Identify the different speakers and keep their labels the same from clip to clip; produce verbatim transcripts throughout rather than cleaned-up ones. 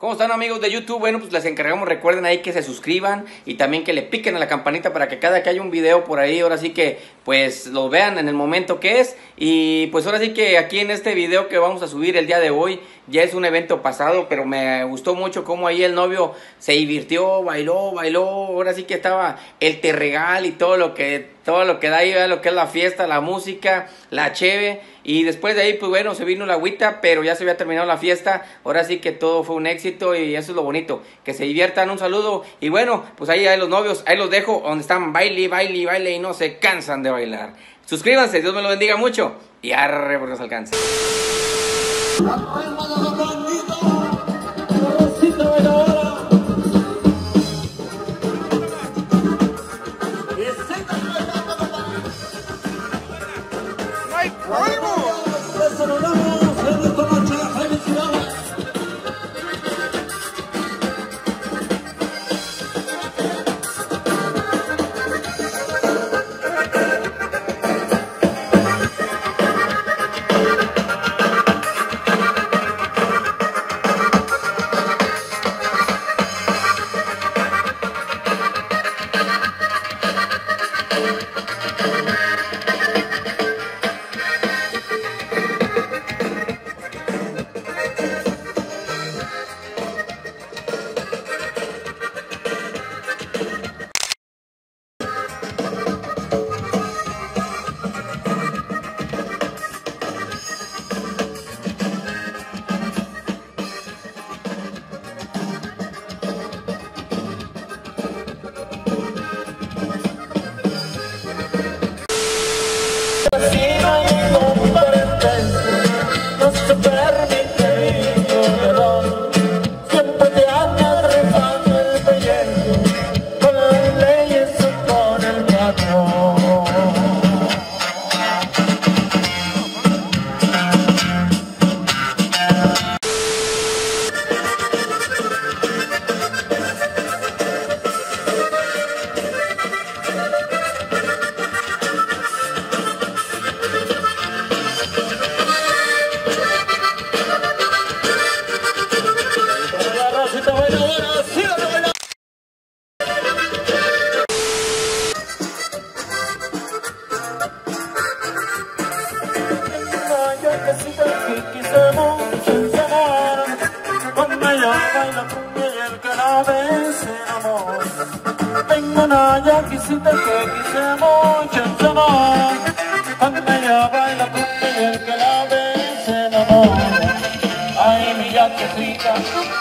Speaker 1: ¿Cómo están, amigos de YouTube? Bueno, pues les encargamos, recuerden ahí que se suscriban y también que le piquen a la campanita para que cada que haya un video por ahí, ahora sí que pues lo vean en el momento que es. Y pues ahora sí que aquí en este video que vamos a subir el día de hoy, ya es un evento pasado, pero me gustó mucho cómo ahí el novio se divirtió, bailó, bailó, ahora sí que estaba el terregal y todo lo que, todo lo que da ahí, lo que es la fiesta, la música, la cheve. Y después de ahí, pues bueno, se vino la agüita, pero ya se había terminado la fiesta. Ahora sí que todo fue un éxito y eso es lo bonito. Que se diviertan, un saludo. Y bueno, pues ahí hay los novios, ahí los dejo, donde están baile, baile, baile y no se cansan de bailar. Suscríbanse, Dios me lo bendiga mucho. Y arre porque nos alcance.
Speaker 2: Tengo una yaquisita que quise mucho en su amor. Cuando ella baila cumbia y el que la ve se enamora. Ay, mi yaquisita,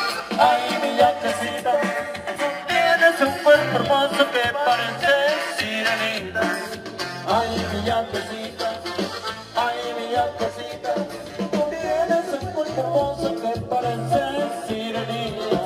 Speaker 2: ay, mi yaquisita, tú tienes un cuerpo hermoso que parece sirenita. Ay, mi yaquisita, ay, mi yaquisita, tú tienes un cuerpo hermoso que parece sirenita.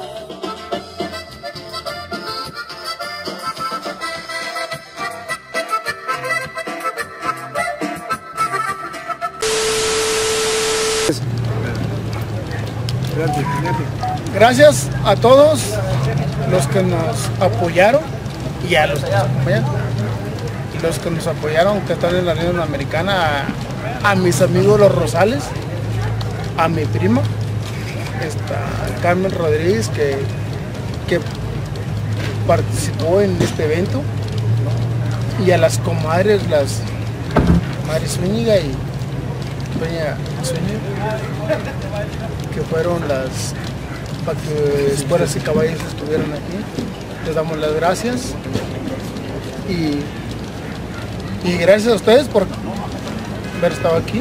Speaker 3: Gracias a todos los que nos apoyaron y a los que nos apoyan, los que nos apoyaron que están en la Unión Americana, a, a mis amigos los Rosales, a mi prima, esta, Carmen Rodríguez, que, que participó en este evento, y a las comadres, las Mari Zúñiga y Doña Zúñiga, que fueron las para que escuelas y caballos estuvieran aquí. Les damos las gracias y, y gracias a ustedes por haber estado aquí.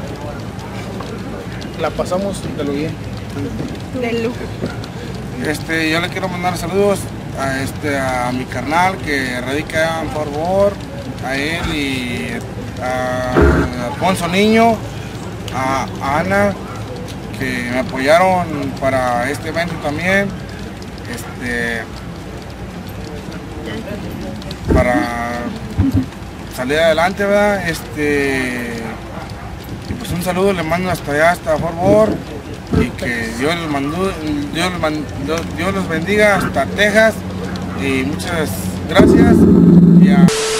Speaker 3: La pasamos de lo bien.
Speaker 4: De lujo.
Speaker 5: Este, yo le quiero mandar saludos a, este, a mi carnal que radica en Fort Worth, a él y a Alfonso Niño, a, a Ana, que me apoyaron para este evento también, este, para salir adelante, ¿verdad? Este, y pues un saludo le mando hasta allá, hasta Fort Worth, y que Dios los, mandó, Dios, los mandó, Dios los bendiga hasta Texas, y muchas gracias. Y a